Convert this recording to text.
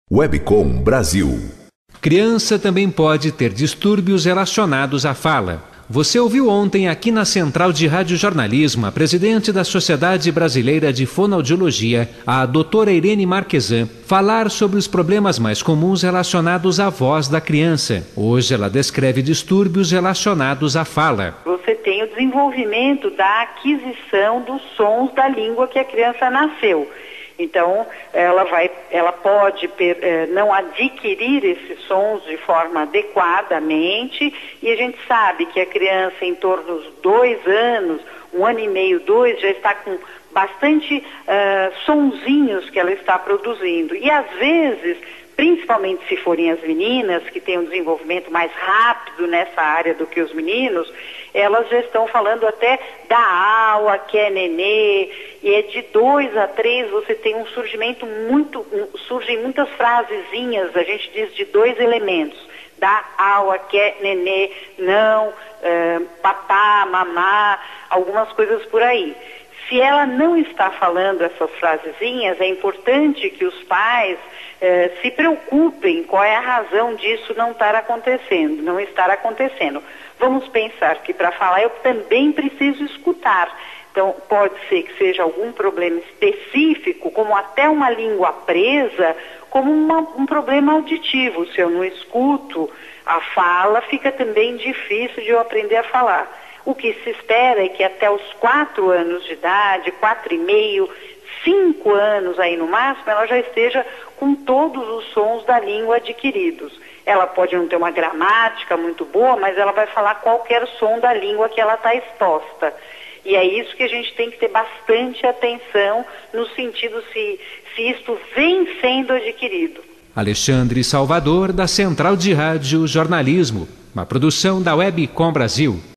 Webcom Brasil. Criança também pode ter distúrbios relacionados à fala. Você ouviu ontem aqui na Central de Radiojornalismo a presidente da Sociedade Brasileira de Fonoaudiologia, a doutora Irene Marquesan, falar sobre os problemas mais comuns relacionados à voz da criança. Hoje ela descreve distúrbios relacionados à fala. Você tem o desenvolvimento da aquisição dos sons da língua que a criança nasceu. Então, ela pode não adquirir esses sons de forma adequadamente, e a gente sabe que a criança em torno dos 2 anos, 1 ano e meio, 2, já está com bastante sonzinhos que ela está produzindo. E às vezes, principalmente se forem as meninas, que têm um desenvolvimento mais rápido nessa área do que os meninos, elas já estão falando até da aula, que é nenê, e é de 2 a 3 você tem um surgimento surgem muitas frasezinhas, a gente diz de 2 elementos, da aula, que é nenê, não, papá, mamá, algumas coisas por aí. Se ela não está falando essas frasezinhas, é importante que os pais se preocupem qual é a razão disso não estar acontecendo. Vamos pensar que para falar eu também preciso escutar. Então, pode ser que seja algum problema específico, como até uma língua presa, como um problema auditivo. Se eu não escuto a fala, fica também difícil de eu aprender a falar. O que se espera é que até os 4 anos de idade, 4 e meio, 5 anos aí no máximo, ela já esteja com todos os sons da língua adquiridos. Ela pode não ter uma gramática muito boa, mas ela vai falar qualquer som da língua que ela está exposta. E é isso que a gente tem que ter bastante atenção no sentido se isto vem sendo adquirido. Alexandre Salvador, da Central de Rádio Jornalismo, uma produção da Webcom Brasil.